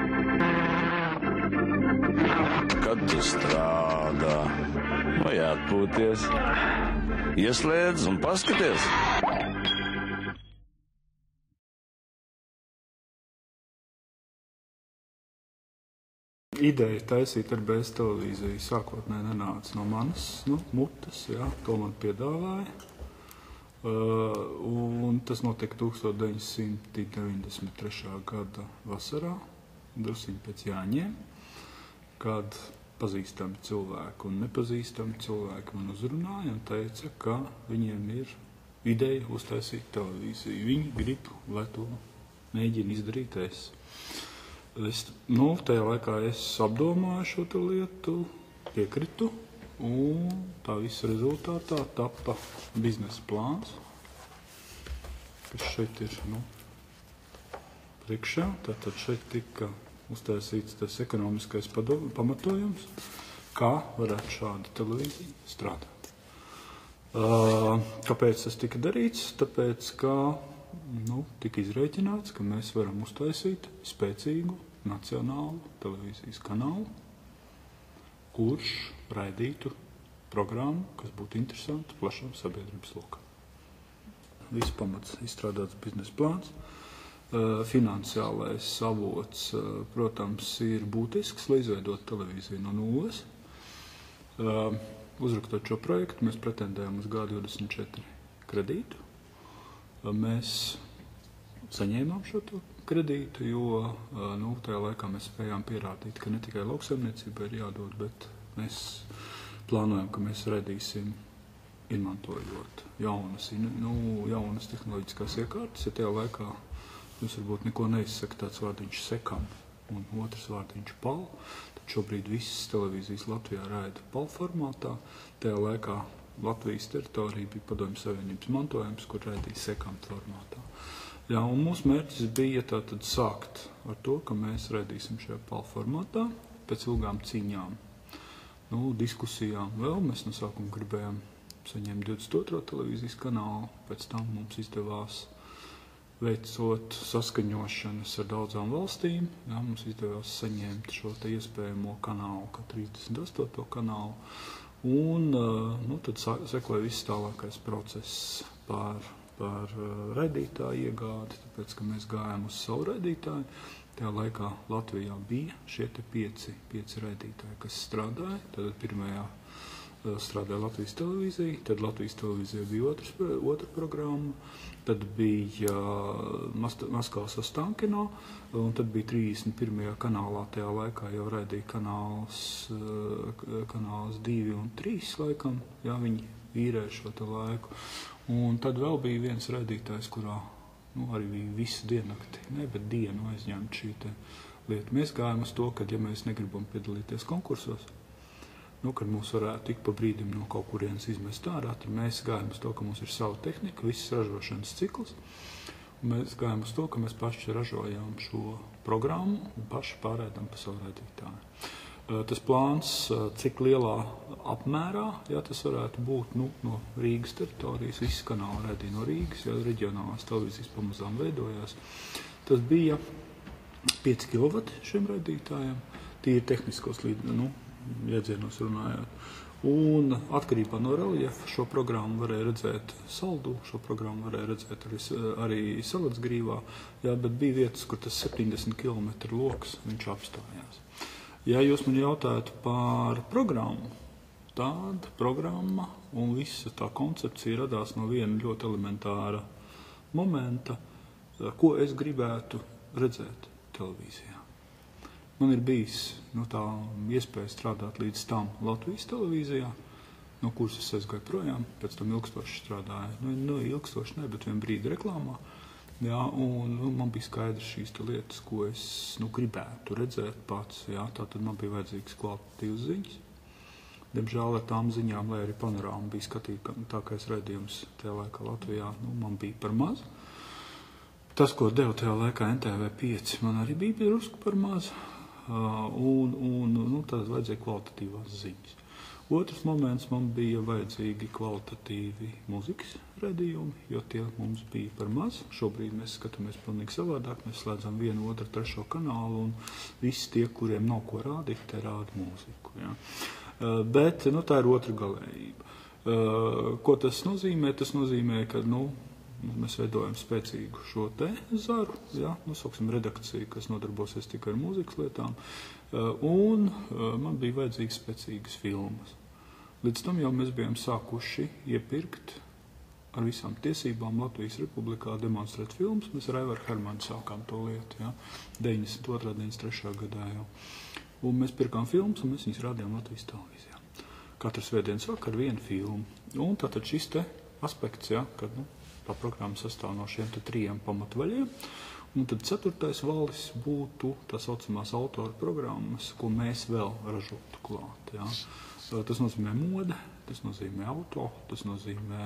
Kad tu strādā, vai atpūties, ieslēdz un paskaties. Ideja taisīt ar BS televīziju sākotnēji nenāca no manas mutes, to man piedāvāja. Un tas notika 1993. gada vasarā, drusciņi pēc Jāņiem, kad pazīstami cilvēki un nepazīstami cilvēki man uzrunāja un teica, ka viņiem ir ideja uztaisīt televīziju. Viņi grib, lai to mēģina izdarīt es. Tajā laikā es apdomāju šo lietu, piekritu, un tā visa rezultātā tapa biznesa plāns, kas šeit ir priekšā. Tātad šeit tika uztaisīts tas ekonomiskais pamatojums, kā varētu šāda televīzija strādāt. Kāpēc tas tika darīts? Tāpēc, ka tika izrēķināts, ka mēs varam uztaisīt spēcīgu nacionālu televīzijas kanālu, kurš raidītu programmu, kas būtu interesanta plašam sabiedrības lokam. Viss pamats izstrādāts biznesa plāns. Finansiālais avots, protams, ir būtisks, lai izveidot televīziju no nulles. Uzrakstot šo projektu, mēs pretendējām uz G24 kredītu. Mēs saņēmām šo kredītu, jo tajā laikā mēs spējām pierādīt, ka ne tikai lauksaimniecībai ir jādod, bet mēs plānojam, ka mēs redīsim izmantojot jaunas tehnoloģiskās iekārtas. Ja tajā laikā jūs varbūt neko neizsaka tāds vārdiņš sekam un otrs vārdiņš pal, tad šobrīd visas televīzijas Latvijā raida pal formātā. Tajā laikā Latvijas teritorija bija Padomju Savienības mantojums, kur raidīja sekam formātā. Un mūsu mērķis bija tātad sākt ar to, ka mēs raidīsim šajā pal formātā pēc ilgām cīņām. Diskusijām vēl mēs no sākuma gribējām saņemt 22. televīzijas kanālu, pēc tam mums izdevās veicot saskaņošanas ar daudzām valstīm. Mums izdevās saņemt šo iespējamo kanālu, kā 38. kanālu. Un tad sekoja viss tālākais process par raidītāju iegādi, tāpēc, ka mēs gājām uz savu raidītāju. Tajā laikā Latvijā bija šie pieci raidītāji, kas strādāja. Tad pirmajā strādāja Latvijas televīzija, tad Latvijas televīzija bija otra programma, tad bija Maskavas Ostankino, un tad bija 31. kanālā tajā laikā jau raidīja kanāls 2 un 3 laikam, viņi vīrēja šo laiku. Un tad vēl bija viens raidītājs, kurā arī bija visu diennakti, bet dienu aizņemt šī lieta. Mēs gājām uz to, ka ja mēs negribam piedalīties konkursos, kad mūs varētu tik pa brīdim no kaut kurienes izmest ārā, tad mēs gājām uz to, ka mums ir sava tehnika, viss ražošanas cikls. Un mēs gājām uz to, ka mēs paši ražojām šo programmu un paši pārēdam pa savu raidītāju. Tas plāns, cik lielā apmērā, tas varētu būt no Rīgas teritorijas, visi kanāli raidīja no Rīgas, reģionālās televīzijas pamazām veidojās. Tas bija 5 kW šiem raidītājiem, tīri tehniskos iedzienos runājot. Un atkarībā no reliefa šo programmu varēja redzēt Saldū, šo programmu varēja redzēt arī Salacgrīvā, bet bija vietas, kur tas 70 km loks viņš apstājās. Ja jūs man jautājat par programmu, tāda programma un visa tā koncepcija radās no viena ļoti elementāra momenta, ko es gribētu redzēt televīzijā. Man ir bijis tā iespēja strādāt līdz tam Latvijas televīzijā, no kuras es aizgāju projām, pēc tam ilgstoši strādāju. Ilgstoši ne, bet vien brīdi reklāmā. Un man bija skaidrs šīs lietas, ko es gribētu redzēt pats. Tātad man bija vajadzīgas kvalitatīvas ziņas. Diemžēl ar tām ziņām, lai arī panorāma bija skatītākais raidījums tajā laikā Latvijā, man bija par maz. Tas, ko deva tajā laikā NTV5, man arī bija drusku par maz. Tad vajadzēja kvalitatīvās ziņas. Otrs moments, man bija vajadzīgi kvalitatīvi mūzikas redzījumi, jo tie mums bija par maz. Šobrīd mēs skatāmies pilnīgi savādāk, mēs slēdzam 1, 2, 3 kanālu un visi tie, kuriem nav ko rādīt, te rāda mūziku. Ja. Bet tā ir otra galējība. Ko tas nozīmē? Tas nozīmē, ka mēs veidojam spēcīgu šo te zaru, ja, sauksim redakciju, kas nodarbosies tikai ar mūzikas lietām, un man bija vajadzīgas spēcīgas filmas. Līdz tam jau mēs bijām sākuši iepirkt ar visām tiesībām Latvijas Republikā demonstrēt filmas. Mēs ar Aivaru Hermanu sākām to lietu, ja, 92. 93. gadā jau. Un mēs pirkām filmas, un mēs viņas rādījām Latvijas televīzijā. Katru svētdienas vakar vienu filmu. Un tātad šis te aspekts, ja, kad tā programma sastāv no šiem 3 pamatvaļiem. Un tad 4. valis būtu tā saucamās autora programmas, ko mēs vēl ražotu klāt. Ja. Tas nozīmē mode, tas nozīmē auto, tas nozīmē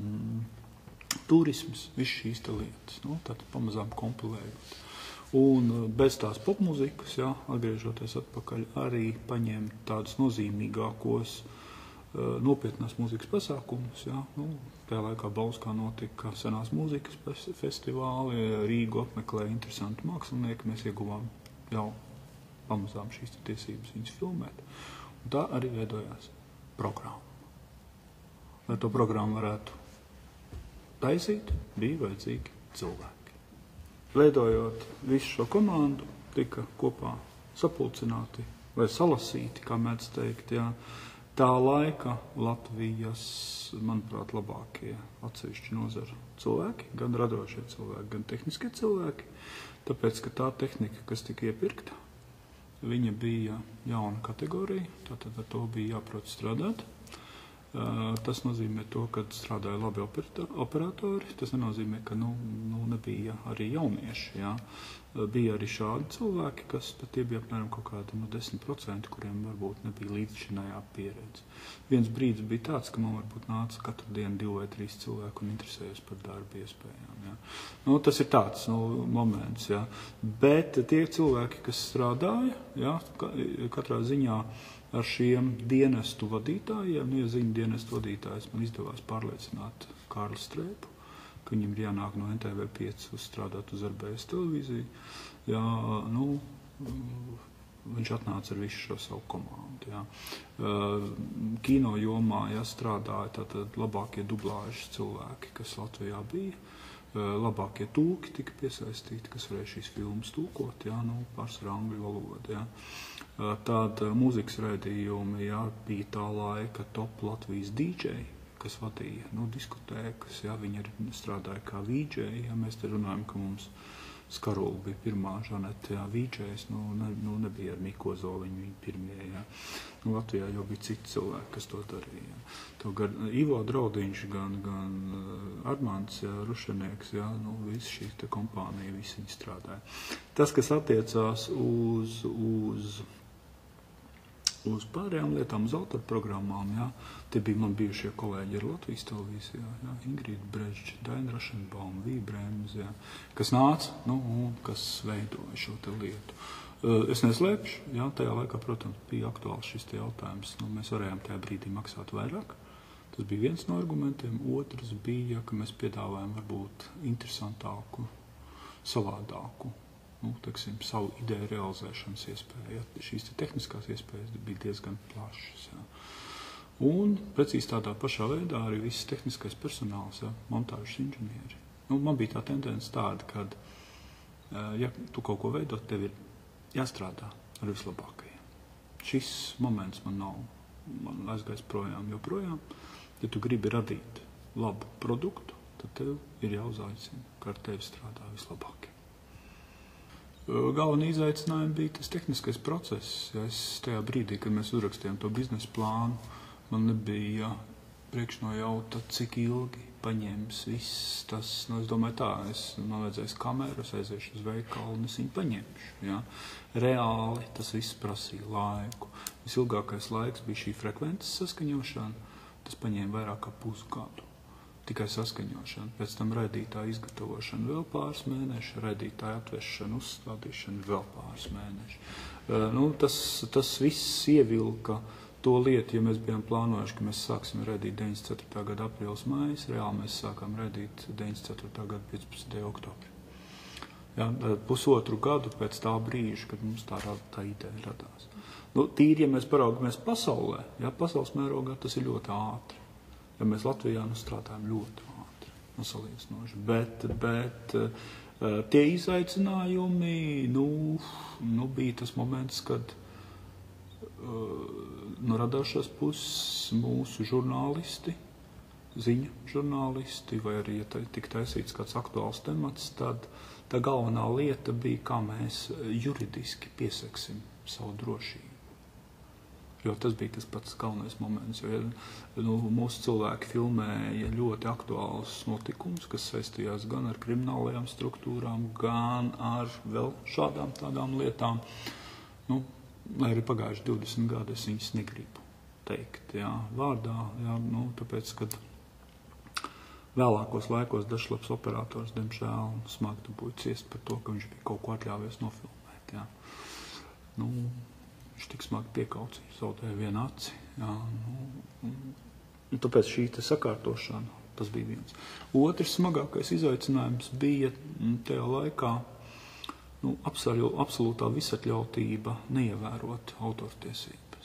turisms, viss šīs te lietas. Tad pamazām kompilējot. Un bez tās popmuzikas, ja, atgriežoties atpakaļ, arī paņemt tādus nozīmīgākos nopietnās mūzikas pasākumus. Ja. Tajā laikā Bauskā notika senās mūzikas festivāli, Rīgu apmeklēja interesanti mākslinieki, mēs ieguvām jau pamazām šīs tiesības viņas filmēt. Un tā arī veidojās programma. Lai to programmu varētu taisīt, bija vajadzīgi cilvēki. Veidojot visu šo komandu, tika kopā sapulcināti vai salasīti, kā mēdz teikt, jā, tā laika Latvijas, manuprāt, labākie atsevišķi nozara cilvēki, gan radošie cilvēki, gan tehniskie cilvēki, tāpēc, ka tā tehnika, kas tika iepirkta, viņa bija jauna kategorija, tātad ar to bija jāprot strādāt. Tas nozīmē to, ka strādāja labi operatori. Tas nenozīmē, ka nebija arī jaunieši. Jā. Bija arī šādi cilvēki, kas tie bija apmēram kaut kādi 10%, kuriem varbūt nebija līdzšinējā pieredze. Viens brīdis bija tāds, ka man varbūt nāca katru dienu 2 vai 3 cilvēku un interesējos par darba iespējām. Jā. Tas ir tāds moments. Jā. Bet tie cilvēki, kas strādāja, jā, katrā ziņā ar šiem dienestu vadītājiem, ja ziņu dienestu vadītājs man izdevās pārliecināt Kārli Streipu, ka viņam ir jānāk no NTV5 strādāt uz RBS televīziju. Jā, viņš atnāca ar visu šo savu komandu. Jā. Kino jomā strādāja tātad labākie dublāžas cilvēki, kas Latvijā bija. Labākie tulki tika piesaistīti, kas varēja šīs filmas tulkot, pārsvarā angļu valodā. Jā. Tāda mūzikas raidījumi, bija tā laika top Latvijas DJ, kas vadīja diskotēkas, viņi arī strādāja kā VJ. Mēs te runājam, ka mums Skarula bija pirmā Žanete, VJs, nebija ar Miko Zoliņu viņi pirmie. Latvijā jau bija citi cilvēki, kas to darīja. To gan Ivo Draudiņš, gan Armands Rušanieks, visi šī te kompānija, visi viņi strādāja. Tas, kas attiecās uz pārējām lietām, uz autorprogrammām, tie bija man bijušie kolēģi ar Latvijas televīzijā, Ingrīda Brežģa, Daina Rašenbauma, Vija Brēms, kas nāca, un kas veidoja šo te lietu. Es neslēpšu, tajā laikā, protams, bija aktuāls šis te jautājums. Mēs varējām tajā brīdī maksāt vairāk. Tas bija viens no argumentiem. Otrs bija, ka mēs piedāvājam varbūt interesantāku, savādāku, savu ideju realizēšanas iespēju. Šīs tehniskās iespējas bija diezgan plašas. Un precīzi tādā pašā veidā arī viss tehniskais personāls, montāžas inženieri. Man bija tā tendence tāda, kad, ja tu kaut ko veidot, tev ir jāstrādā ar vislabākajiem. Šis moments man aizgājis joprojām. Ja tu gribi radīt labu produktu, tad tev ir jāuzaicina, ka ar tevi strādā vislabākie. Galvenā izaicinājuma bija tas tehniskais process. Es tajā brīdī, kad mēs uzrakstījām to biznesa plānu, man nebija priekšnojauta, cik ilgi paņems viss tas. Es domāju tā, man vajadzēs kameru, es aiziešu uz veikalu un es viņu paņemšu. Ja? Reāli tas viss prasīja laiku. Visilgākais laiks bija šī frekvences saskaņošana. Tas paņēma vairāk kā pusgadu. Tikai saskaņošana, pēc tam raidītāja izgatavošana vēl pāris mēneši, raidītāja atvešana, uzstādīšana vēl pāris mēneši. Tas viss ievilka to lietu, ja mēs bijām plānojuši, ka mēs sāksim redīt 94. gada aprīlis mājas, reāli mēs sākām redīt 94. gada 15. oktobri. Ja, pusotru gadu pēc tā brīža, kad mums tā ideja radās. Nu, tīri, ja mēs paraugamies pasaulē, ja, pasaules mērogā tas ir ļoti ātri. Ja mēs Latvijā strādājam ļoti ātri, salīdzinoši. Bet tie izaicinājumi, bija tas moments, kad no radošās puses mūsu žurnālisti, ziņu žurnālisti, vai arī, ja tik taisīts kāds aktuāls temats, tad tā galvenā lieta bija, kā mēs juridiski piesaksim savu drošību. Jo tas bija tas pats galvenais moments, jo mūsu cilvēki filmēja ļoti aktuālus notikumus, kas saistījās gan ar kriminālajām struktūrām, gan ar vēl šādām tādām lietām. Lai arī pagājuši 20 gadi, es viņas negribu teikt, vārdā, tāpēc, kad vēlākos laikos dažslabs operators, diemžēl, smagi dabūja ciest par to, ka viņš bija kaut ko atļāvies nofilmēt, viņš tik smagi piekaucīja, zaudēja vienu aci. Tāpēc šī sakārtošana, tas bija viens. Otrs smagākais izaicinājums bija tajā laikā absolūtā visatļautība neievērot autortiesības.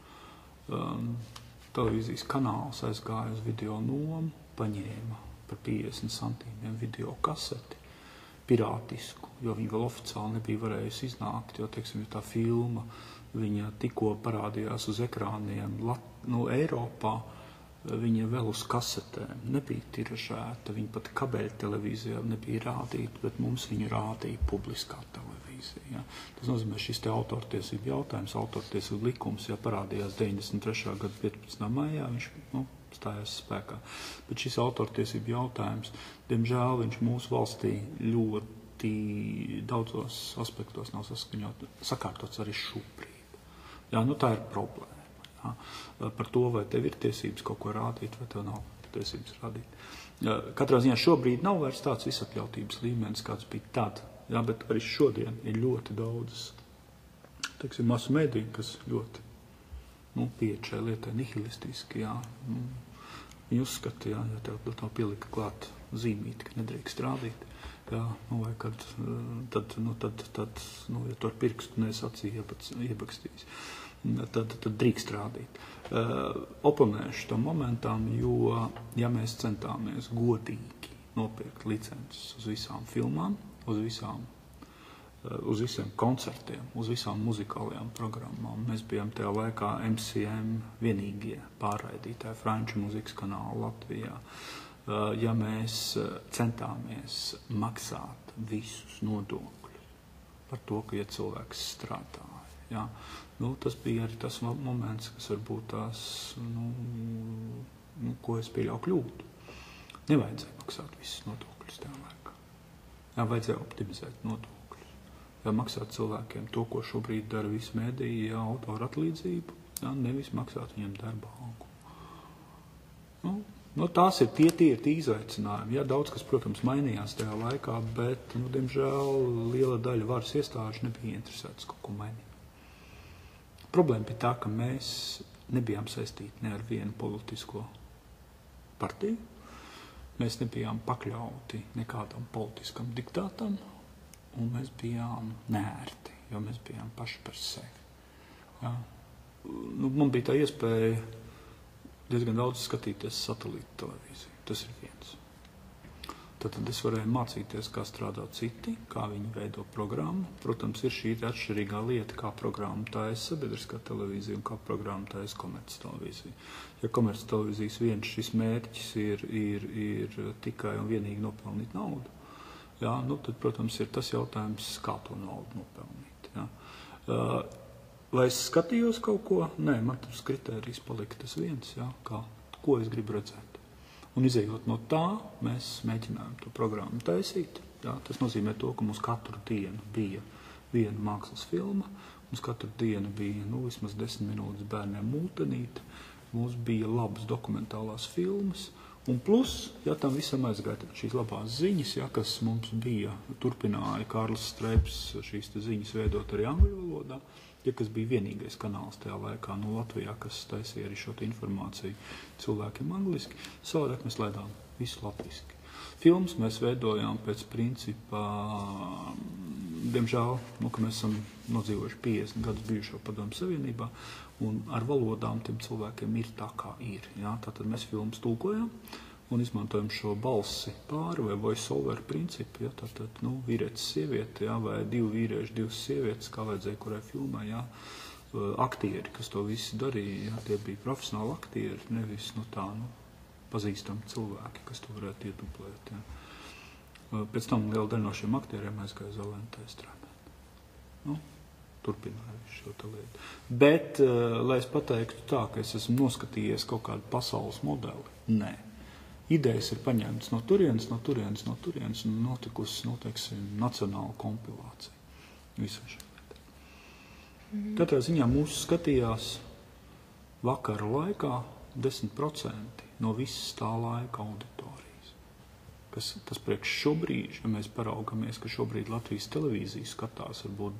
Televīzijas kanāls aizgāja uz video nomu, paņēma par 50 centīmiem video kaseti, pirātisku, jo viņa vēl oficiāli nebija varējusi iznākt, jo, teiksim, tā filma, viņa tikko parādījās uz ekrāniem Eiropā, viņa vēl uz kasetēm nebija tiražēta, viņa pat kabeļu televīzijā nebija rādīta, bet mums viņu rādīja publiskā televīzija. Ja. Tas nozīmē, šis te autortiesību jautājums, autortiesību likums, ja parādījās 93. gada 15. maijā, viņš stājās spēkā. Bet šis autortiesību jautājums, diemžēl, viņš mūsu valstī ļoti daudzos aspektos nav sakārtots arī šobrīd. Jā, tā ir problēma. Jā. Par to, vai tev ir tiesības kaut ko rādīt, vai tev nav tiesības rādīt. Katrā ziņā šobrīd nav vairs tāds visatļautības līmenis, kāds bija tad. Jā, bet arī šodien ir ļoti daudzas, teiksim, masu mediju, kas ļoti pieeja šai lietai nihilistiski. Jā. Viņi uzskata, ja tev pielika klāt zīmīti, ka nedrīkst rādīt. Jā, vai kad, tad, ja tu ar pirkstu neesi acī iebakstījis, tad drīkst rādīt. Oponēšu tam momentam, jo, ja mēs centāmies godīgi nopirkt licences uz visām filmām, uz visiem koncertiem, uz visām muzikālajām programmām, mēs bijām tajā laikā MCM vienīgie pārraidītāji franču muzikas kanālu Latvijā. Ja mēs centāmies maksāt visus nodokļus par to, ka cilvēks strādāja. Ja? Tas bija arī tas moments, kas varbūt tās, ko es pieļauju kļūdu. Nevajadzēja maksāt visus nodokļus tajā laikā. Jā, vajadzēja optimizēt nodokļus. Jā, maksāt cilvēkiem to, ko šobrīd dara visi mediji, autora atlīdzību, nevis maksāt viņiem darba algu. Tās ir tie izaicinājumi. Jā, daudz kas, protams, mainījās tajā laikā, bet, diemžēl, liela daļa varas iestāžu nebija interesētas kaut ko mainīt. Problēma bija tā, ka mēs nebijām saistīti ne ar vienu politisko partiju. Mēs nebijām pakļauti nekādam politiskam diktātam, un mēs bijām neērti, jo mēs bijām paši par sevi. Jā. Man bija tā iespēja diezgan daudz skatīties satelītu televīziju. Tas ir viens. Tad es varēju mācīties, kā strādā citi, kā viņi veido programmu. Protams, ir šī atšķirīgā lieta, kā programma taisa sabiedriskā televīzija un kā programma taisa komerces televīzija. Ja komerces televīzijas viens šis mērķis ir tikai un vienīgi nopelnīt naudu, jā, tad, protams, ir tas jautājums, kā to naudu nopelnīt. Jā. Vai es skatījos kaut ko? Nē, man tas kritērijs palika tas viens, jā, ko es gribu redzēt. Un izējot no tā, mēs mēģinājām to programmu taisīt. Jā, tas nozīmē to, ka mums katru dienu bija viena mākslas filma, mums katru dienu bija vismaz 10 minūtes bērniem multenīti, mums bija labas dokumentālās filmas, Un plus, ja tam visam aizgāja šīs labās ziņas, ja, kas mums bija, turpināja Kārlis Streips šīs ziņas veidot arī angļu valodā, ja kas bija vienīgais kanāls tajā laikā no Latvijā, kas taisīja arī šo informāciju cilvēkiem angliski, savādāk mēs laidām visu latviski. Filmas mēs veidojām pēc principa, diemžēl, ka mēs esam nodzīvojuši 50 gadus bijušo Padomju Savienībā, un ar valodām tiem cilvēkiem ir tā, kā ir. Ja? Tātad mēs filmas tulkojam un izmantojam šo balsi pāri vai voice-over principu. Ja? Tātad, vīrietis, sieviete, ja? Vai divi vīrieši, divas sievietes, kā vajadzēja kurai filmai, ja? Aktieri, kas to visi darīja, ja? Tie bija profesionāli aktieri, nevis pazīstami cilvēki, kas to varētu iedublēt. Ja. Pēc tam liela daļa no šiem aktieriem aizgāja uz LNT strādāt. Turpināju šo lietu. Bet, lai es pateiktu tā, ka es esmu noskatījies kaut kādu pasaules modeli, nē. Idejas ir paņemtas no turienes un notikusi, nacionāla kompilācija. Visā šeit. Katrā ziņā mūs skatījās vakara laikā 10% no visas tā laika auditorijas. Tas priekš šobrīd, ja mēs paraugamies, ka šobrīd Latvijas televīzija skatās varbūt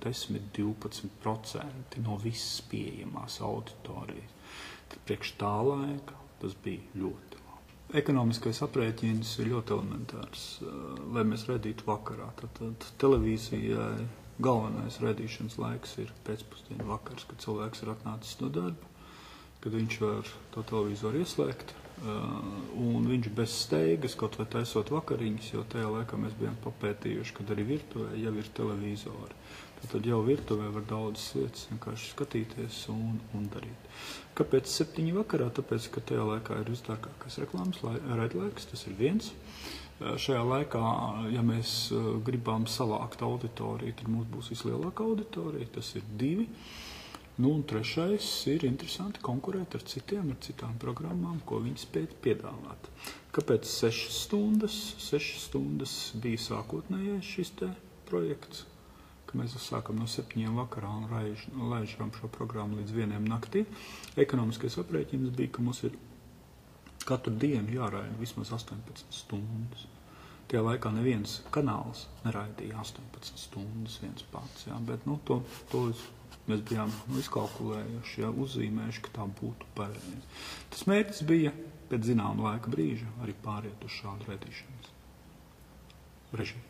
10–12% no visas pieejamās auditorijas, tad priekš tā laika tas bija ļoti labi. Ekonomiskais aprēķins ir ļoti elementārs, lai mēs redītu vakarā. Tad televīzijai galvenais redīšanas laiks ir pēcpusdienu vakars, kad cilvēks ir atnācis no darba, kad viņš var to televizoru ieslēgt, un viņš bez steigas, kaut vai taisot vakariņas, jo tajā laikā mēs bijām papētījuši, kad arī virtuvē jau ir televizori. Tad jau virtuvē var daudzas lietas vienkārši skatīties un darīt. Kāpēc 7 vakarā? Tāpēc, ka tajā laikā ir visdārgākais reklāmas raidlaiks, tas ir 1. Šajā laikā, ja mēs gribam savākt auditoriju, tad mums būs vislielākā auditorija, tas ir 2. Un 3. ir interesanti konkurēt ar citām programmām, ko viņi spēj piedāvāt. Kāpēc 6 stundas? 6 stundas bija sākotnējais šis te projekts, ka mēs sākam no 7 vakarā un laižam šo programmu līdz 1 naktī. Ekonomiskais aprēķins bija, ka mums ir katru dienu jāraida vismaz 18 stundas. Tajā laikā neviens kanāls neraidīja 18 stundas viens pats, ja? Bet to mēs bijām izkalkulējuši, ja, uzzīmējuši, ka tā būtu pareizi. Tas mērķis bija pēc zināma laika brīža arī pāriet uz šādu redīšanas režīmu.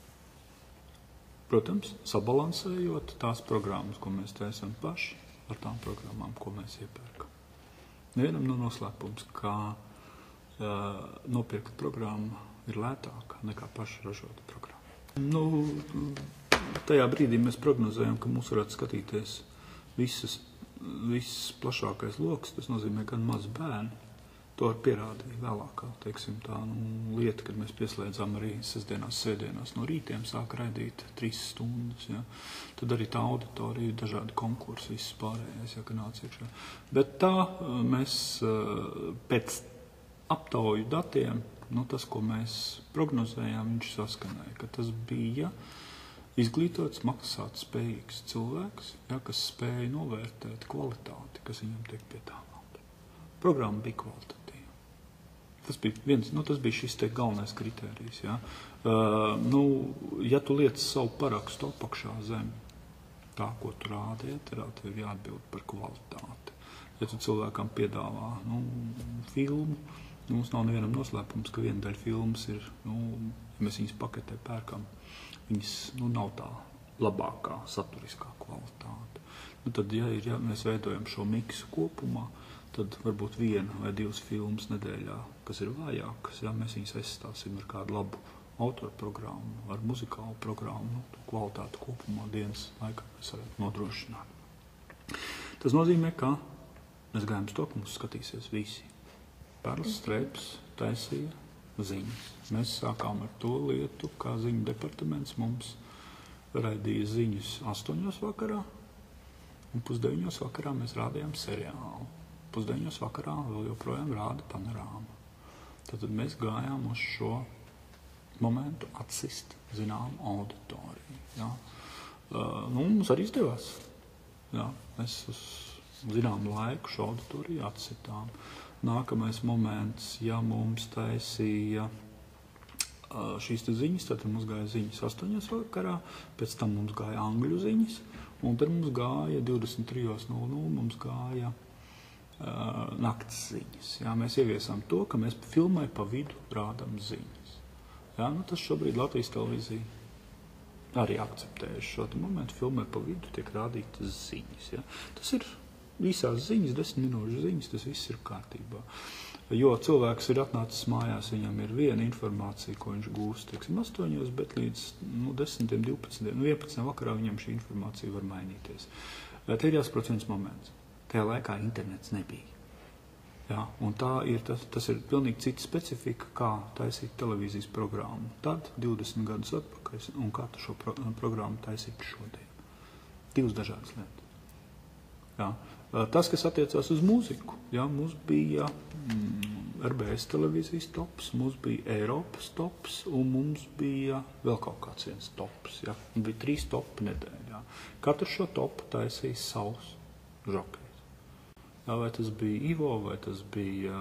Protams, sabalansējot tās programmas, ko mēs taisam paši, ar tām programmām, ko mēs iepērkam. Nevienam no noslēpums, ka nopirkt programmu ir lētāka nekā paša ražota programma. Tajā brīdī mēs prognozējam, ka mūs varētu skatīties viss plašākais loks, tas nozīmē gan maz bērni. To pierādīja vēlākā, lieta, kad mēs pieslēdzām arī sestdienās, svētdienās no rītiem, sāka raidīt 3 stundas. Ja. Tad arī tā auditorija, dažādi konkursi, viss pārējais, ja, ka nāca iekšā. Bet tā mēs pēc aptauju datiem, tas, ko mēs prognozējām, viņš saskanēja, ka tas bija izglītots, maksāt spējīgs cilvēks, ja, kas spēja novērtēt kvalitāti, kas viņam tiek piedāvāta. Programma bija kvalitatīva. Tas bija šis te galvenais kritērijs. Ja. Ja tu liec savu parakstu apakšā zem tā, ko tu rādi, tad tev ir jāatbild par kvalitāti. Ja tu cilvēkam piedāvā filmu, mums nav nevienam noslēpums, ka viena daļa filmas ir, ja mēs viņas paketē pērkam, viņas nav tā labākā saturiskā kvalitāte. Tad, ja mēs veidojam šo miksu kopumā, tad varbūt 1 vai 2 filmas nedēļā, kas ir vājākas, ja mēs viņas aizstāsim ar kādu labu autoru programmu, ar muzikālu programmu, kvalitāti kopumā dienas laikā mēs varam nodrošināt. Tas nozīmē, ka mēs gājam uz to, ka mums skatīsies visi. Kārlis Streips taisīja ziņas. Mēs sākām ar to lietu, kā ziņu departaments mums raidīja ziņas 8 vakarā, un 8:30 vakarā mēs rādījām seriālu. 8:30 vakarā vēl joprojām rāda panorāma. Tad mēs gājām uz šo momentu atsist zināmu auditoriju. Ja. Mums arī izdevās. Ja. Mēs uz zināmu laiku šo auditoriju atsitām. Nākamais moments, ja mums taisīja šīs ziņas, tad mums gāja ziņas 8 vakarā, pēc tam mums gāja angļu ziņas, un tad mums gāja 23:00, mums gāja nakts ziņas. Jā, mēs ieviesām to, ka mēs filmai pa vidu rādām ziņas. Jā, tas šobrīd Latvijas televīzija arī akceptējuši šo momentu. Filmai pa vidu tiek rādītas ziņas. Jā. Tas ir īsās ziņas, 10 minūšu ziņas, tas viss ir kārtībā. Jo cilvēks ir atnācis mājās, viņam ir viena informācija, ko viņš gūst, 8, bet līdz 10, 12, 11 vakarā viņam šī informācija var mainīties. Te ir jāsaprot viens moments. Tajā laikā internets nebija. Jā, un tas ir pilnīgi cita specifika, kā taisīt televīzijas programmu. Tad, 20 gadus atpakaļ, un kā šo programmu taisīt šodien. Divas dažādas lietas. Jā. Tas, kas attiecās uz mūziku, jā, mums bija RBS televīzijas tops, mums bija Eiropas tops, un mums bija vēl kaut kāds viens tops. Jā. Bija 3 topi nedēļā. Katrs šo topu taisīja savs žokejs. Jā, vai tas bija Ivo, vai tas bija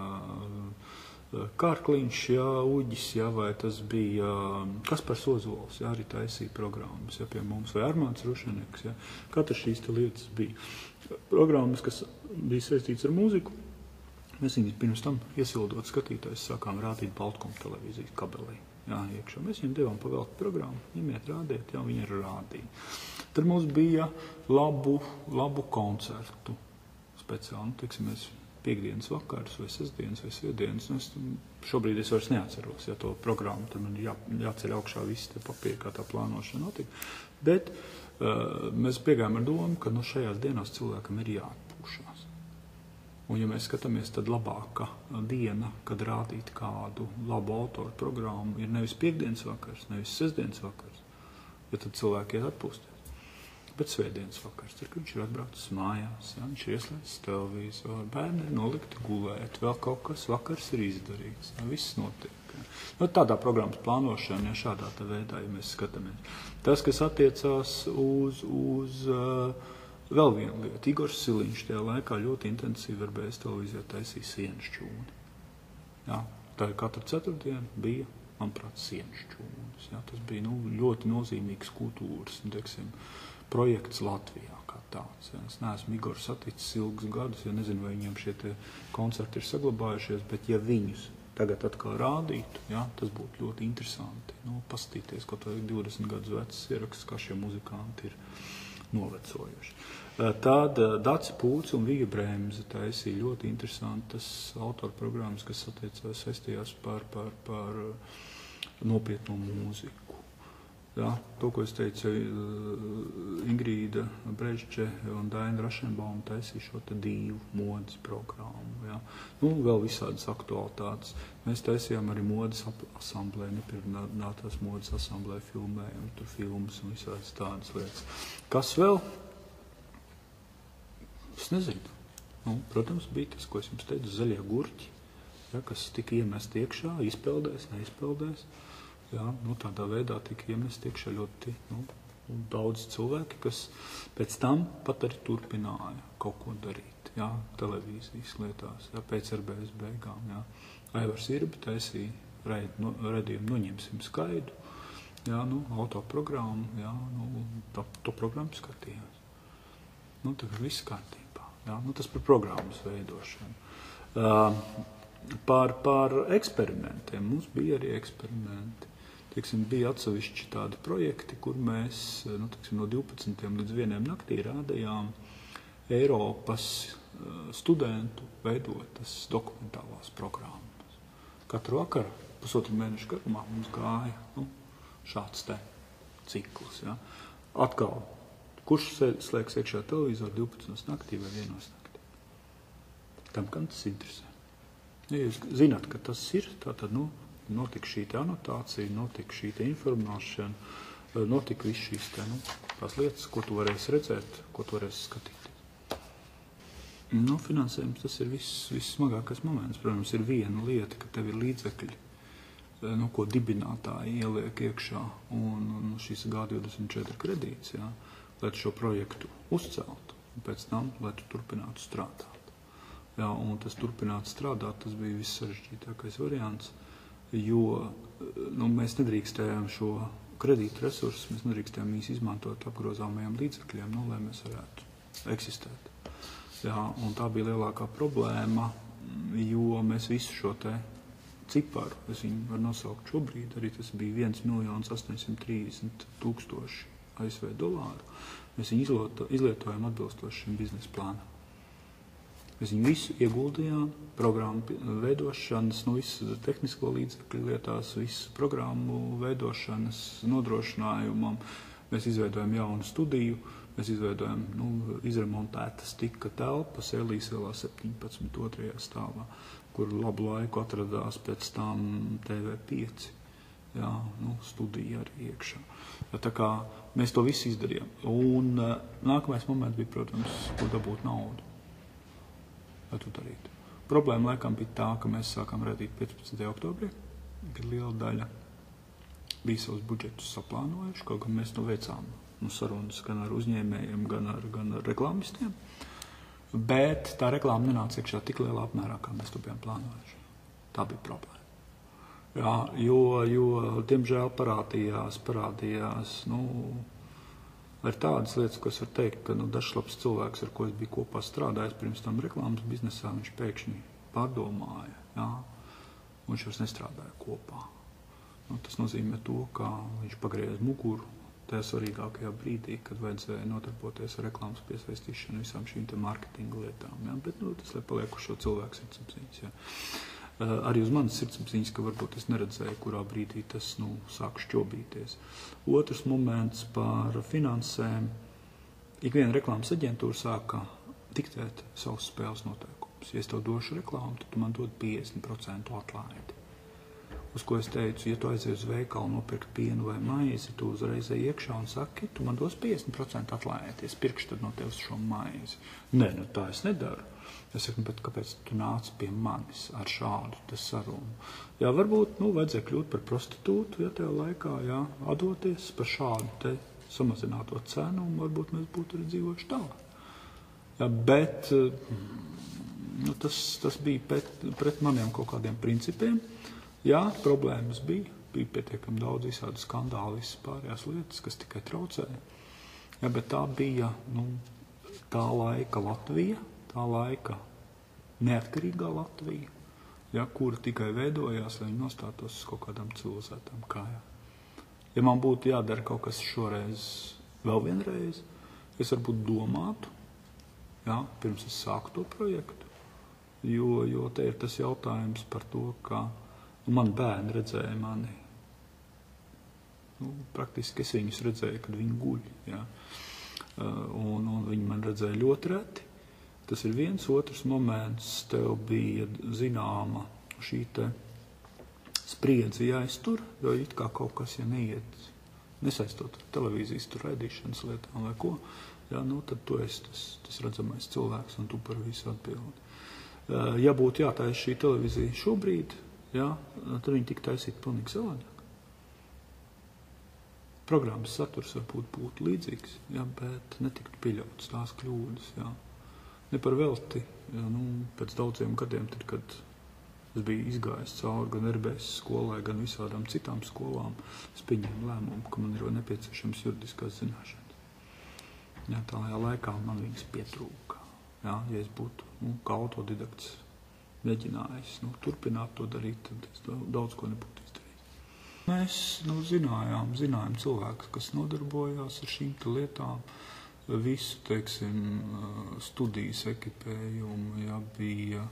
Kārkliņš, jā, Uģis, jā, vai tas bija Kaspars Ozols, jā, arī taisīja programmas, jā, pie mums, vai Armāns Rušanieks, jā. Katrs šīs lietas bija. Programmas, kas bija saistīts ar mūziku, mēs viņus pirms tam iesildot skatītājs sākām rādīt Baltkom televīzijas kabelī. Jā, iekšā. Mēs viņiem devām pavēlēt programmu, ņemiet, rādiet, jā, viņi arī rādīja. Tad mums bija labu koncertu speciāli, mēs piekdienas vakars vai sestdienas vai svētdienas. Šobrīd es vairs neatceros, ja to programmu, tad man jāceļ augšā visi te papīri, kā tā plānošana notika. Bet mēs piegājām ar domu, ka šajās dienās cilvēkam ir jāatpūšās. Un ja mēs skatāmies, tad labāka diena, kad rādīt kādu labu autoru programmu, ir nevis piekdienas vakars, nevis sestdienas vakars, jo tad cilvēki iet atpūsties. Bet svētdienas vakars, kad viņš ir atbraucis mājās, jā, viņš ir ieslēdzis televīzoru, bērni ir nolikti gulēt, vēl kaut kas vakars ir izdarīts, jā, viss notiek. Tādā programmas plānošana, ja šādā veidā, ja mēs skatāmies. Tas, kas attiecās uz vēl vienu lietu, Igors Siliņš tajā laikā ļoti intensīvi RBS televīzijā taisīja sienas šķūni. Jā, tā ir katru ceturtdienu bija, manuprāt, sienas šķūnis. Jā, tas bija ļoti nozīmīgs kultūras, projekts Latvijā kā tāds. Ja. Es neesmu Igoru saticis ilgus gadus, ja nezinu, vai viņiem šie koncerti ir saglabājušies, bet ja viņus tagad atkal rādītu, ja, tas būtu ļoti interesanti. Paskatīties, kaut vai 20 gadus vecs ieraksts, kā šie muzikanti ir novecojuši. Tad Daci Pūts un Vija Bremze taisīja ļoti interesantas autoru programmas, kas saistījās par nopietno mūziku. Jā, to, ko es teicu, Ingrīda Brežģe un Daina Rašenbauma taisīja šo divu modes programmu. Jā. Vēl visādas aktualitātes. Mēs taisījām arī modes asamblē, nepierunātās modes asamblē, filmējam, tur filmas un visādas tādas lietas. Kas vēl? Es nezinu. Protams, bija tas, ko es jums teicu, zaļie gurķi, ja, kas tika iemest iekšā, izpeldēs, neizpeldēs. Jā, tādā veidā tika iemest iekšā ļoti daudz cilvēki, kas pēc tam pat arī turpināja kaut ko darīt, jā, televīzijas lietās, jā, pēc RBS beigām. Jā. Aivars Irba taisīja redzījumu Noņemsim skaidu, jā, autoprogrammu, jā, to programmu skatījās. Tagad viss kārtībā, jā, tas par programmas veidošanu. Par eksperimentiem, mums bija arī eksperimenti. Bija atsevišķi tādi projekti, kur mēs no 12 līdz 1 naktī rādījām Eiropas studentu veidotas dokumentālās programmas. Katru vakaru, pusotru mēnešu garumā, mums gāja šāds cikls. Ja. Atkal, kurš slēgs iekšā televizoru 12 naktī vai 1 naktī? Tam, kam tas interesē. Ja jūs zināt, ka tas ir, tātad, notika šī anotācija, notika šī informāšana, notika viss šīs tās lietas, ko tu varēsi redzēt, ko tu varēsi skatīties. Finansējums tas ir viss smagākais moments. Protams, ir viena lieta, ka tev ir līdzekļi, ko dibinātāji ieliek iekšā, un šīs G24 kredīts, jā, lai šo projektu uzceltu, un pēc tam, lai tu turpinātu strādāt. Jā, un tas turpināt strādāt, tas bija vissarežģītākais variants, jo mēs nedrīkstējām šo kredītu resursus, mēs nedrīkstējām īsi izmantot apgrozāmajiem līdzekļiem, lai mēs varētu eksistēt. Jā, un tā bija lielākā problēma, jo mēs visu šo te ciparu, es viņu varu nosaukt šobrīd, arī tas bija 1,830,000 ASV dolāru, mēs viņu izlietojam atbilstoši šim biznesa plānam. Mēs viņu visu ieguldījām, programmu veidošanas, visu tehnisko līdzekļu lietās, visu programmu veidošanas nodrošinājumam. Mēs izveidojam jaunu studiju, mēs izveidojam izremontētas tika telpas Elijas ielā 17. 2. stāvā, kur labu laiku atradās pēc tam TV5. Jā, studija arī iekšā. Tā kā mēs to visu izdarījām. Un nākamais moments bija, protams, kur dabūt naudu. Lai to darītu. Problēma laikam bija tā, ka mēs sākām rādīt 15. oktobrī, kad liela daļa bija savus budžetus saplānojuši, kaut gan mēs veicām sarunas gan ar uzņēmējiem, gan ar reklāmistiem, bet tā reklāma nenāca iekšā tik lielā apmērā, kā mēs to bijām plānojuši. Tā bija problēma. Jā, jo diemžēl parādījās ir tādas lietas, ko es varu teikt, ka dažs labs cilvēks, ar ko es biju kopā strādājis pirms tam reklāmas biznesā, viņš pēkšņi pārdomāja, jā, un viņš vairs nestrādāja kopā. Tas nozīmē to, ka viņš pagriez muguru tajā svarīgākajā brīdī, kad vajadzēja nodarboties ar reklāmas piesaistīšanu visām šīm te mārketinga lietām, jā, bet tas lai paliek uz šo cilvēku sirdsapziņas, jā. Arī uz manas sirdsapziņas, ka varbūt es neredzēju, kurā brīdī tas sāk šķobīties. Otrs moments par finansēm. Ikviena reklāmas aģentūra sāka diktēt savus spēles noteikumus. Ja es tev došu reklāmu, tad tu man dod 50% atlaidi. Uz ko es teicu, ja tu aizies uz veikalu nopirkt pienu vai maizi, tu uzreiz iekšā un saki, tu man dos 50% atlaidi. Es pirkšu tad no tevis šo maizi. Nē, tā es nedaru. Es saku, bet kāpēc tu nāc pie manis ar šādu sarunu? Jā, varbūt, vajadzēja kļūt par prostitūtu, ja tajā laikā, jā, atdoties par šādu samazināto cenu, un varbūt mēs būtu arī dzīvojuši tālāk. Jā, bet, tas bija pret maniem kaut kādiem principiem. Jā, problēmas bija pietiekami daudz visādu skandālu, visas pārējās lietas, kas tikai traucēja. Jā, bet tā bija, tā laika Latvija, tā laika neatkarīgā Latvija, ja, kura tikai veidojās, lai viņi nostātos uz kaut kādām civilizētām kājām. Ja man būtu jādara kaut kas šoreiz vēl vienreiz, es varbūt domātu, ja, pirms es sāku to projektu, jo te ir tas jautājums par to, ka man bērni redzēja mani. Praktiski es viņus redzēju, kad viņi guļ, ja, un viņi man redzēja ļoti reti. Tas ir viens, otrs moments, tev bija zināma šī te spriedze jāiztur, jo it kā kaut kas, ja neiet, nesaistot ar televīzijas tur raidīšanas lietām vai ko, jā, tad tu esi tas redzamais cilvēks un tu par visu atbildi. Ja būtu jātaisa šī televīzija šobrīd, jā, tad viņi tik taisītu pilnīgi savādāk. Programmas saturs varbūt būtu līdzīgs, jā, bet netiktu pieļauts tās kļūdas, jā. Ne par velti, ja, pēc daudziem gadiem, tad, kad es biju izgājis cauri gan RBS skolai, gan visādām citām skolām, es pieņēmu lēmumu, ka man ir nepieciešams juridiskās zināšanas. Ja, tajā laikā man viņas pietrūka. Ja, ja es būtu kā autodidakts mēģinājis turpināt to darīt, tad es daudz ko nebūtu izdarījis. Mēs zinājām cilvēkus, kas nodarbojās ar šīm lietām, visu, teiksim, studijas ekipējumu, ja, bija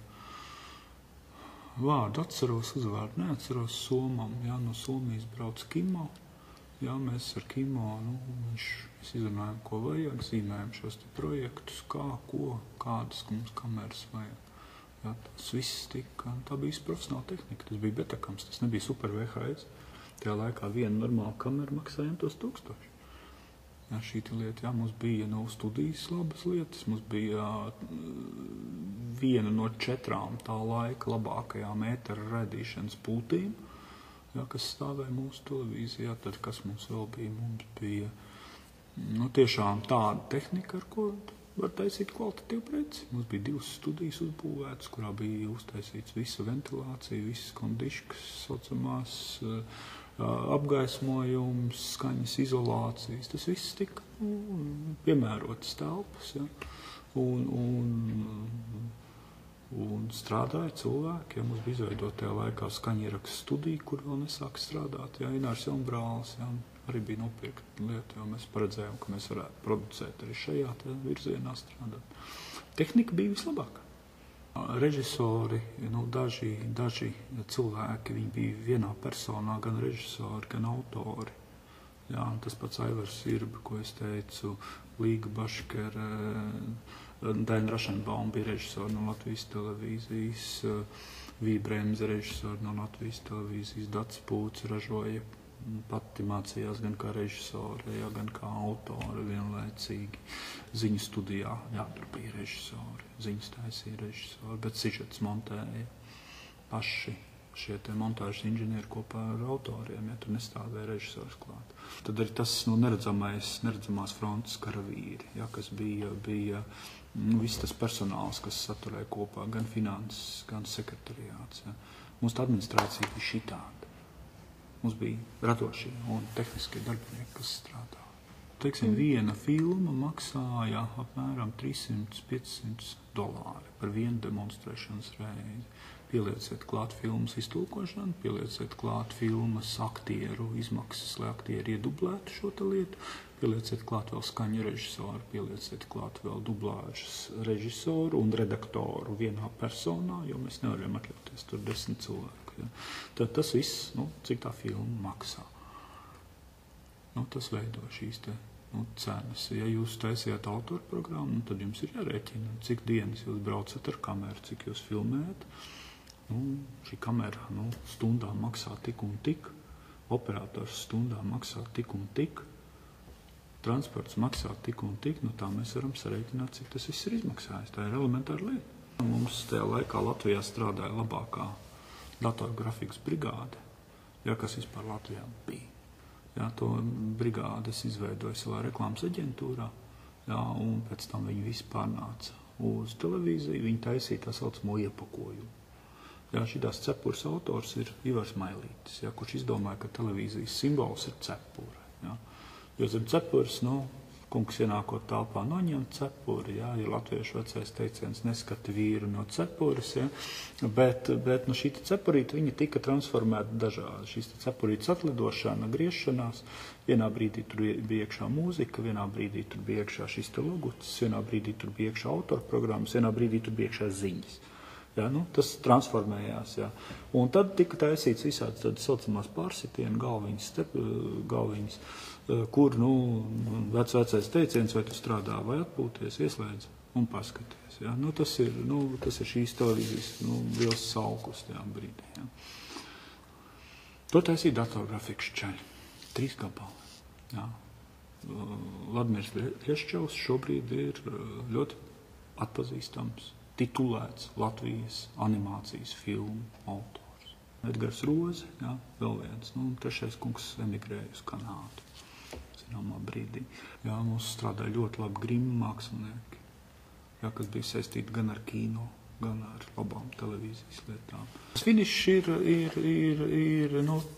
vārdu atceros, uzvārdu neatceros Somam, ja, no Somijas brauc Kimo, ja, mēs ar Kimo, mēs izrunājam, ko vajag, zīmējam šos te projektus, kā, ko, kādas mums kameras vajag. Ja, tas viss tika, tā bija profesionāla tehnika, tas bija betakams, tas nebija super VHS. Tajā laikā viena normāla kamera maksāja 1000. Ja, šī lieta, ja, mums bija studijas labas lietas, mums bija viena no 4 tā laika labākajām ētera raidīšanas pultīm, ja, kas stāvēja mūsu televīzijā, tad kas mums vēl bija? Mums bija tiešām tāda tehnika, ar ko var taisīt kvalitatīvu preci. Mums bija 2 studijas uzbūvētas, kurā bija uztaisīts visa ventilācija, visas kondiškas, saucamās, apgaismojums, skaņas izolācijas. Tas viss tika piemērotas telpas. Ja? Un strādāja cilvēki. Ja? Mums bija izveidotajā laikā skaņierakstu studija, kur vēl nesāk strādāt. Ja? Inārs Jaunbrālis, ja? Arī bija nopirkt lietu, jo mēs paredzējām, ka mēs varētu producēt arī šajā virzienā strādāt. Tehnika bija vislabākā. Režisori, daži cilvēki, viņi bija vienā personā, gan režisori, gan autori. Jā, tas pats Aivars Irba, ko es teicu, Līga Baškere, Daina Rašenbaum bija režisori no Latvijas televīzijas, Vija Bremze režisori no Latvijas televīzijas, Dats Pūts ražoja, pati mācījās gan kā režisore, ja, gan kā autore vienlaicīgi. Ziņu studijā, jā, tur bija režisori, ziņas taisīja režisori, bet sižets montēja paši šie te montāžas inženieri kopā ar autoriem, ja tur nestāvēja režisors klāt. Tad arī tas neredzamās frontes karavīri, ja, kas bija viss tas personāls, kas saturēja kopā gan finanses, gan sekretariāts. Ja. Mums tā administrācija bija šitāda. Mums bija radošie un tehniskie darbinieki, kas strādā. Teiksim, viena filma maksāja apmēram $300–500 par vienu demonstrēšanas reizi. Pielieciet klāt filmas iztulkošanu, pielieciet klāt filmas aktieru izmaksas, lai aktieri iedublētu šo lietu, pielieciet klāt vēl skaņu režisoru, pielieciet klāt vēl dublāžas režisoru un redaktoru vienā personā, jo mēs nevaram atļauties tur 10 cilvēku. Ja. Tad tas viss, cik tā filma maksā. Tas veido šīs cenas. Ja jūs taisījāt autoru programmu, tad jums ir jārēķina, cik dienas jūs braucat ar kameru, cik jūs filmējat. Šī kamera stundā maksā tik un tik, operators stundā maksā tik un tik, transports maksā tik un tik, tā mēs varam sarēķināt, cik tas viss ir izmaksājis. Tā ir elementāra lieta. Mums tajā laikā Latvijā strādāja labākā datorgrafikas brigāde, kas vispār Latvijā bija. To brigādi es izveidoju savā reklāmas aģentūrā, un pēc tam viņi visi pārnāca uz televīziju, viņi taisīja tā saucamo iepakojumu. Šitās cepures autors ir Ivars Mailītis, kurš izdomāja, ka televīzijas simbols ir cepure. Jo zem cepures, kungs ienākot telpā noņem cepuri, ir latviešu vecais teiciens neskati vīru no cepures, bet šī cepurīte, viņa tika transformēta dažādi. Šīs cepurītes atlidošana, griešanās, vienā brīdī tur bija iekšā mūzika, vienā brīdī tur bija iekšā šīs te logucis, vienā brīdī tur bija iekšā autorprogrammas, vienā brīdī tur bija iekšā ziņas. Tas transformējās. Un tad tika taisīts visādi tādas saucamās pārsitienu galviņas, kur vecais teiciens, vai tu strādā, vai atpūties, ieslēdz un paskaties. Tas ir šīs televīzijas liels sauklis tajā brīdī. To taisīja datorgrafikas čaļi. 3 gabali. Vladimirs Lieščevs šobrīd ir ļoti atpazīstams, titulēts Latvijas animācijas filmu autors. Edgars Roze, vēl viens, trešais kungs emigrēja uz Kanādu, zināmā brīdī. Mums strādāja ļoti labi grimu mākslinieki, kas bija saistīti gan ar kino, gan ar labām televīzijas lietām. Finišs ir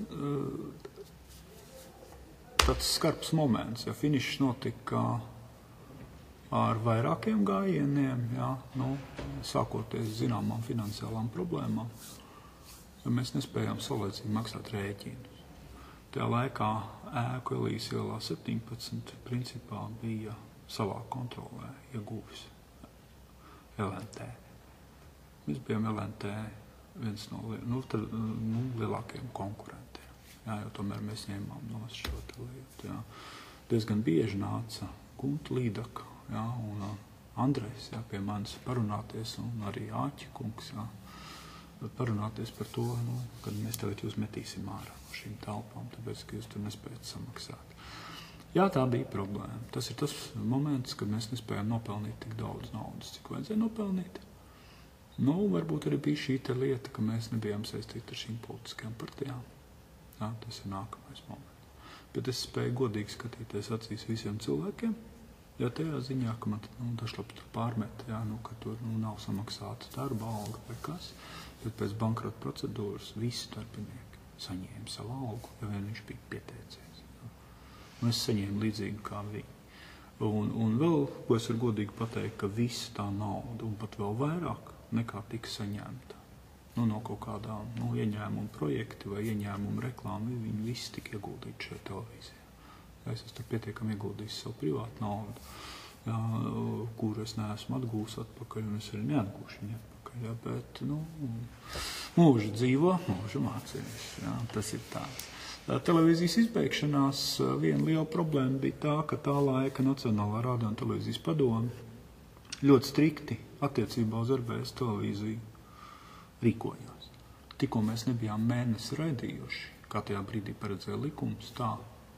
tāds skarbs moments, finišs notika ar vairākiem gājieniem, sākoties zināmām finansiālām problēmām, mēs nespējām saulēcīgi maksāt rēķinus. Tajā laikā ēku Elijas ielā 17 principā bija savā kontrolē ieguvis LNT. Mēs bijām LNT viens no lielākajiem konkurentiem, jo tomēr mēs ņēmām no šo lietu. Diezgan bieži nāca Gunta Līdaka, un Andrejs pie manis parunāties, un arī Āķi kungs, parunāties par to, kad mēs tagad jūs metīsim ārā no šīm telpām, tāpēc, ka jūs tur nespējat samaksāt. Tā bija problēma. Tas ir tas moments, kad mēs nespējam nopelnīt tik daudz naudas, cik vajadzēja nopelnīt. Varbūt arī bija šī lieta, ka mēs nebijām saistīti ar šīm politiskajām partijām. Tas ir nākamais moments. Bet es spēju godīgi skatīties acīs visiem cilvēkiem, Jā, tajā ziņā, ka man dažlabi tur pārmet, jā, ka tur nav samaksāta darba alga vai kas, bet pēc bankrota procedūras visi darbinieki saņēma savu algu, ja vien viņš bija pieteicies. Un es saņēmu līdzīgi kā viņi. Un vēl, ko es varu godīgi pateikt, ka visa tā nauda, un pat vēl vairāk, nekā tika saņemta. No kaut kādām ieņēmumu projekti vai ieņēmumu reklāmu, viņi visi tika ieguldīti šajā televīzijā. Es esmu pietiekami ieguldījis savu privātu naudu, jā, kuru es neesmu atgūs atpakaļ, un es arī neatgūšu viņu atpakaļ. Jā, bet, mūžu dzīvo, mūžu mācījums. Jā, tas ir tāds. Televīzijas izbeigšanās viena liela problēma bija tā, ka tā laika Nacionālā radio un televīzijas padome ļoti strikti attiecībā uz RBS televīziju rīkojās. Tikko mēs nebijām mēnesi raidījuši, kā tajā brīdī paredzēja likums, tā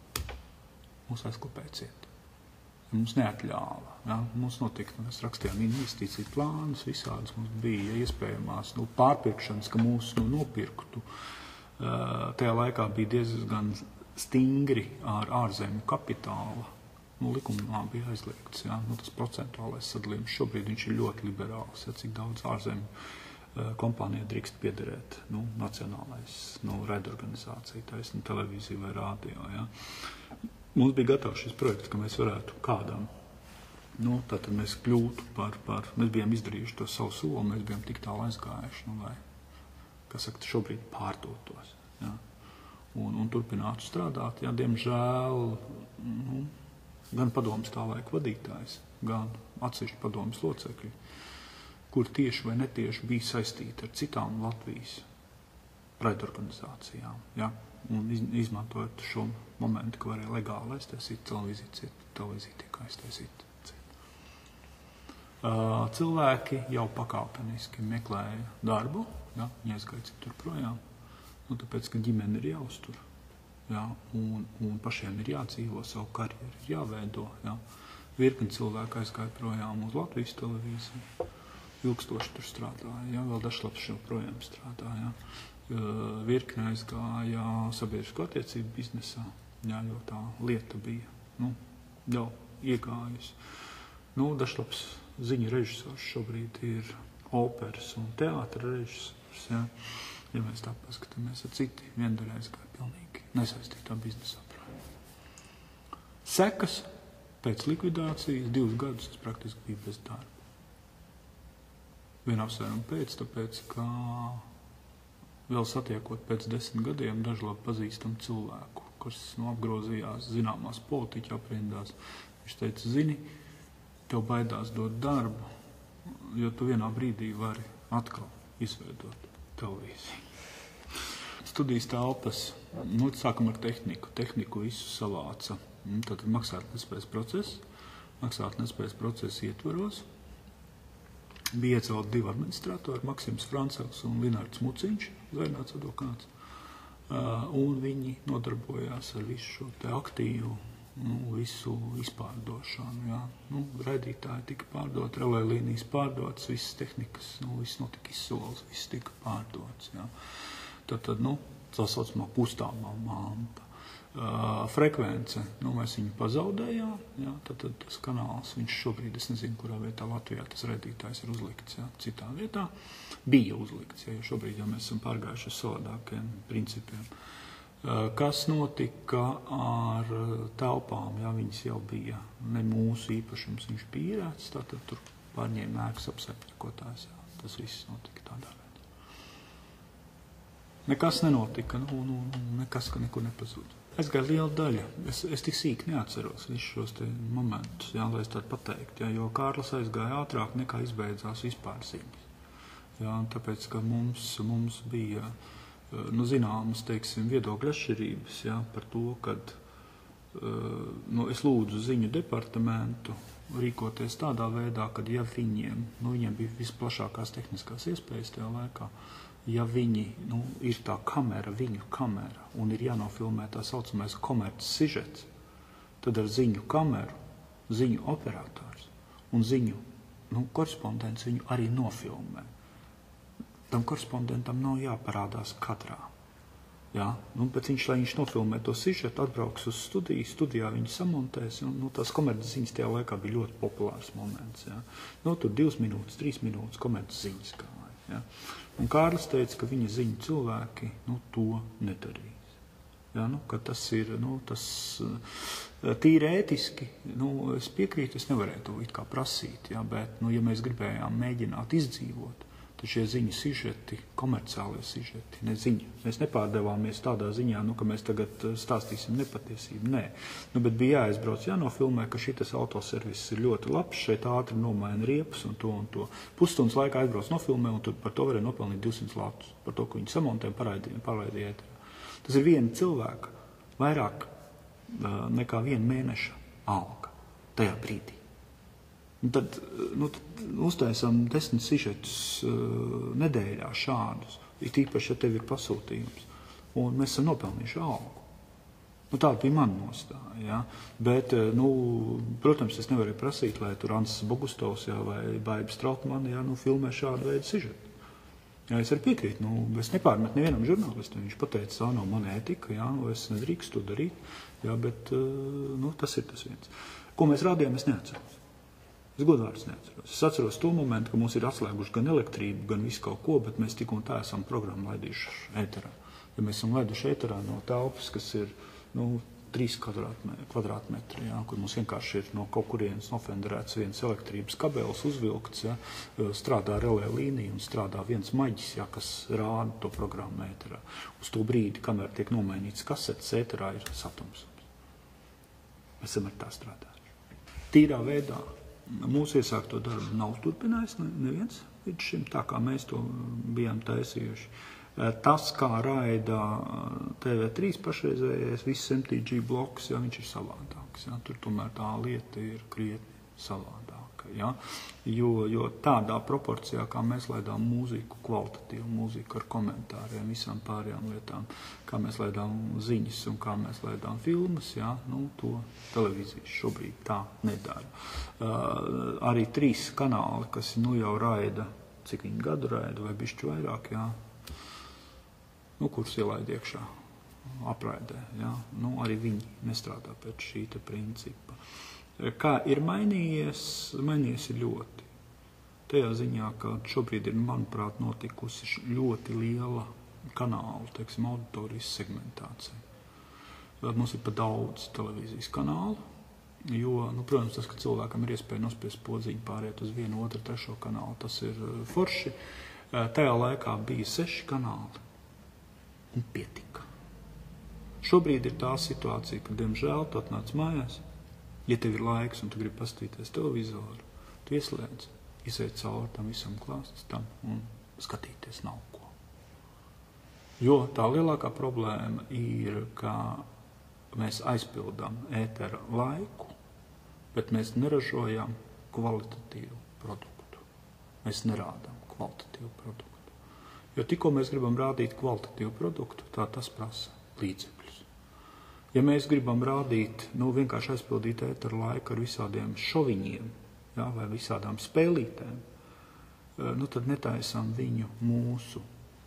mūs aizklapēja ciet. Mums neatļāva. Ja? Mums notika, mēs rakstījām investīciju plānus, visādas mums bija iespējamās pārpirkšanas, ka mūs nopirktu. Tajā laikā bija diezgan stingri ar ārzemju kapitāla. Likumā bija aizliegts. Ja? Tas procentuālais sadalījums šobrīd viņš ir ļoti liberāls. Ja? Cik daudz ārzemju kompānija drīkst piederēt nacionālais raidorganizācija, taisni televīzija vai rādio. Ja? Mums bija gatavs šis projekts, ka mēs varētu kādam, tātad mēs kļūtu par mēs bijām izdarījuši to savu soli, mēs bijām tik tālu aizgājuši, lai, kas saka, šobrīd pārdotos, ja, un turpinātu strādāt, ja, diemžēl, gan padomas tā laika vadītājs, gan atsevišķi padomas locekļi, kur tieši vai netieši bija saistīti ar citām Latvijas raidorganizācijām, ja, un izmantojot šo momentu, ka varēja legāli aiztaisīt televīzija tiek aiztaisīta. Cilvēki jau pakāpeniski meklēja darbu, ja, viņi aizgāja citur projām, tāpēc, ka ģimene ir jāuztur, ja, un pašiem ir jādzīvo, savu karjeru ir jāveido. Ja. Virkni cilvēki aizgāja projām uz Latvijas televīziju, ilgstoši tur strādāja, ja, vēl dažlabi šo projām strādāja. Virkne aizgāja sabiedrisko attiecību biznesā, ja, jo tā lieta bija jau iegājusi. Dažlabs ziņu režisors šobrīd ir operas un teātra režisors. Ja mēs tā paskatāmies ar citi, viendarēs kā pilnīgi nesaistītā biznesā. Sekas pēc likvidācijas 2 gadus es praktiski biju bez darba. Vienu apsvērumu pēc, tāpēc, ka vēl satiekot pēc 10 gadiem dažu labi pazīstamu cilvēku, kas apgrozījās zināmās politiķa aprindās. Viņš teica, zini, tev baidās dot darbu, jo tu vienā brīdī vari atkal izveidot televīziju. Studijas telpas, sākam ar tehniku. Tehniku visu savāca. Tātad maksātnespējas process. Maksātnespējas procesa ietvaros bija iecelt 2 administratori, Maksims Francevs un Linards Muciņš, zvērnāts advokāts. Un viņi nodarbojās ar visu šo te aktīvu, visu izpārdošanu. Ja. Raidītāji tika pārdot, relē līnijas pārdotas, visas tehnikas, viss notika izsoles, viss tika pārdots. Ja. Tad, tā saucamā kustāmā māmpa. Frekvence, mēs viņu pazaudējām, ja, tad tas kanāls, viņš šobrīd, es nezinu, kurā vietā Latvijā tas raidītājs ir uzlikts, ja, citā vietā, bija uzlikts, ja, jo šobrīd jau mēs esam pārgājuši uz savādākiem principiem. Kas notika ar telpām, ja, viņas jau bija ne mūsu īpašums, viņš bija īrēts, tātad tur pārņēma ēkas apsaimniekotājs, ja, tas viss notika tādā veidā. Nekas nenotika, nekas, ka nekur nepazūd. Aizgāja liela daļa. Es tik sīk neatceros visus šos te momentus, jā, lai es tādu pateiktu, jā, jo Kārlis aizgāja ātrāk nekā izbeidzās vispār ziņas. Jā, tāpēc, ka mums bija, zināmas, teiksim, viedokļa atšķirības, jā, par to, kad es lūdzu ziņu departamentu rīkoties tādā veidā, kad ja viņiem bija visplašākās tehniskās iespējas tajā laikā, ja viņi, ir tā kamera, viņu kamera, un ir jānofilmē tā saucamais komerces sižets, tad ar ziņu kameru, ziņu operators un ziņu korespondents viņu arī nofilmē. Tam korespondentam nav jāparādās katrā. Jā, bet lai viņš nofilmē to sižetu, atbrauks uz studiju, studijā viņi samontēs, un tās komerces ziņas tajā laikā bija ļoti populārs moments. Jā. Tur 2 minūtes, 3 minūtes komerces ziņas gāja. Jā. Un Kārlis teica, ka viņa ziņu cilvēki to nedarīs. Jā, ka tas ir tas tīri ētiski, es piekrītu, es nevarēju to it kā prasīt, jā, bet, ja mēs gribējām mēģināt izdzīvot, šie ziņu sižeti, komerciālie sižeti, ne ziņa. Mēs nepārdevāmies tādā ziņā, ka mēs tagad stāstīsim nepatiesību. Nē. Bet bija jāizbrauc, jānofilmē, ka šitas autoserviss ir ļoti labs, šeit ātri nomaina riepas un to. Pusstundas laikā aizbrauc nofilmē, un par to varēja nopelnīt 200 latus. Par to, ka viņi samontē un paraidīja ēterā. Tas ir viena cilvēka vairāk nekā 1 mēneša alga tajā brīdī. Tad uztaisām 10 sižetus nedēļā šādus, tīpaši, ja tev ir pasūtījums. Un mēs esam nopelnījuši algu. Tāda bija mana nostāja. Ja? Bet, protams, es nevarēju prasīt, lai tur Ansis Bogustovs vai Baibis Trautmani filmē šādu veidu sižetu. Ja, es arī piekrītu, es nepārmetu nevienam žurnālistam. Viņš pateica, tā nav mana ētika, ja? Es nedrīkstu to darīt, ja? Bet tas ir tas viens. Ko mēs rādījām, es neatceros. Es godvārds neatceros. Es atceros to momentu, ka mums ir atslēguši gan elektrību, gan visu kaut ko, bet mēs tik un tā esam programmu laidījuši ēterā. Ja mēs esam laiduši ēterā no telpas, kas ir 3 kvadrātmetri, ja, kur mums vienkārši ir no kaut kurienes nofenderēts viens elektrības kabelis uzvilkts, ja, strādā relē līnija un strādā viens maģis, ja, kas rāda to programmu ēterā. Uz to brīdi, kamēr tiek nomainīts kasetes, ēterā ir satums. Mēs esam ar tā strādājuši. Tīrā veidā mūsu iesākto darbu nav turpinājis neviens līdz šim, tā kā mēs to bijām taisījuši. Tas, kā raida TV3 pašreizējais, viss MTG bloks, ja, viņš ir savādāks. Ja, tur tomēr tā lieta ir krietni savādāka. Ja, jo tādā proporcijā, kā mēs laidām mūziku, kvalitatīvu mūziku ar komentāriem, visām pārējām lietām, kā mēs laidām ziņas un kā mēs laidām filmas, ja, to televīzijas šobrīd tā nedara. Arī 3 kanāli, kas jau raida, cik viņi gadu raida, vai bišķi vairāk, ja, kurus ielaid iekšā apraidē, ja, arī viņi nestrādā pēc šī te principa. Kā ir mainījies ir ļoti. Tajā ziņā, ka šobrīd ir, manuprāt, notikusi ļoti liela kanālu, auditorijas segmentācija. Mums ir pa daudz televīzijas kanālu, jo, protams, tas, ka cilvēkam ir iespēja nospiest podziņu pāriet uz 1, 2, 3 kanālu, tas ir forši. Tajā laikā bija 6 kanāli un pietika. Šobrīd ir tā situācija, ka, diemžēl, tu atnāc mājās. Ja tev ir laiks un tu gribi paskatīties televizoru, tu ieslēdz, izēj cauri tam visam klāstam un skatīties nav ko. Jo tā lielākā problēma ir, ka mēs aizpildām ētera laiku, bet mēs neražojam kvalitatīvu produktu. Mēs nerādām kvalitatīvu produktu. Jo tikko mēs gribam rādīt kvalitatīvu produktu, tas prasa līdzekļus. Ja mēs gribam rādīt, vienkārši aizpildīt ēteru laiku ar visādiem šoviņiem, ja, vai visādām spēlītēm, tad netaisām viņu mūsu,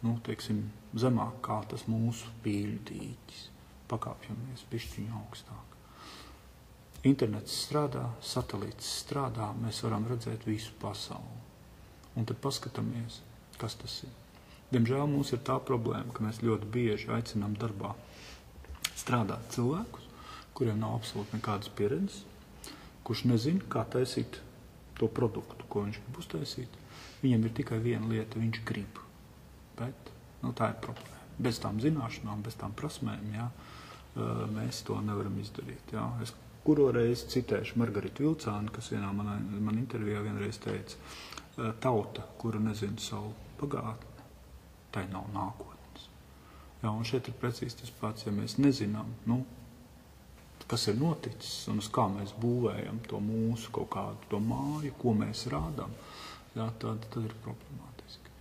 zemāk kā tas mūsu pīļu dīķis. Pakāpjamies bišķiņu augstāk. Internets strādā, satelīts strādā, mēs varam redzēt visu pasauli. Un tad paskatāmies, kas tas ir. Diemžēl mums ir tā problēma, ka mēs ļoti bieži aicinām darbā strādāt cilvēkus, kuriem nav absolūti nekādas pieredzes, kurš nezina, kā taisīt to produktu, ko viņš grib uztaisīt. Viņam ir tikai viena lieta, viņš grib. Bet tā ir problēma. Bez tām zināšanām, bez tām prasmēm, ja, mēs to nevaram izdarīt. Ja. Es kuro reizi citēšu Margaritu Vilcānu, kas vienā man intervijā vienreiz teica, tauta, kura nezina savu pagātni, tai nav nākotnes. Ja, un šeit ir precīzi tas pats, ja mēs nezinām, kas ir noticis un uz kā mēs būvējam to mūsu kaut kādu to māju, ko mēs rādām, ja, tad ir problemātiski.